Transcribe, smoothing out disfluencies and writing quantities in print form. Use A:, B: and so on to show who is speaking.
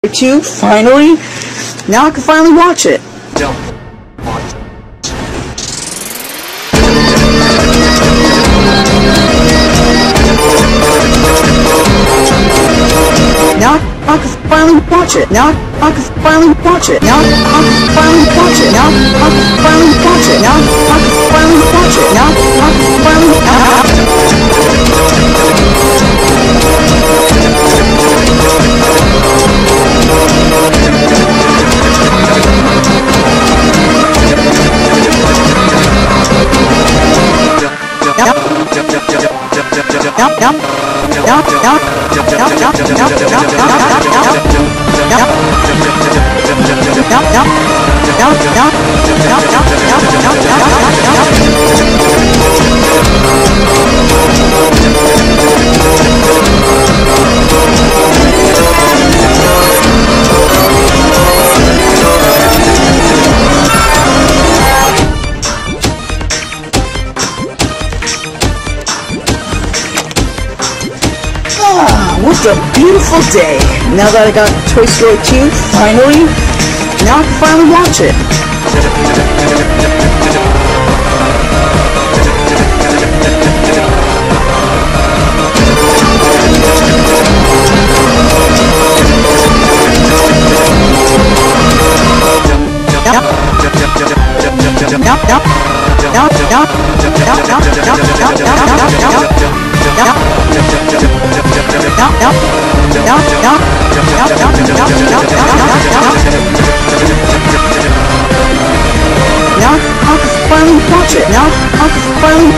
A: 2, finally? Now I can finally watch it.
B: Don't watch.
A: Now I can finally watch it. Now I can finally watch it. Now I can finally watch it. Now I can finally watch it. Now I can finally watch it. Now I can finally What a beautiful day! Now that I got Toy Story 2, finally, now I can finally watch it. Now I can finally watch it. Now I can finally